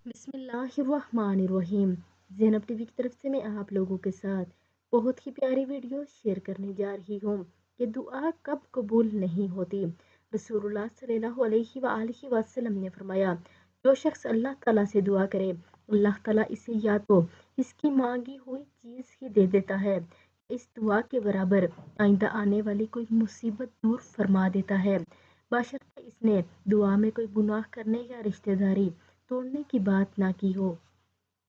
बिस्मिल्लाहिर्रहमानिर्रहीम। ज़ैनब टीवी की तरफ से मैं आप लोगों के साथ बहुत ही प्यारी वीडियो शेयर करने जा रही हूँ कि दुआ कब कबूल नहीं होती। रसूलुल्लाह सल्लल्लाहु अलैहि वसल्लम ने फरमाया, जो शख्स अल्लाह ताला से दुआ करे, अल्लाह ताला इसे या तो इसकी मांगी हुई चीज़ ही दे देता है, इस दुआ के बराबर आइंदा आने वाली कोई मुसीबत दूर फरमा देता है, बशर्ते इसने दुआ में कोई गुनाह करने या रिश्तेदारी तोड़ने की बात ना की हो।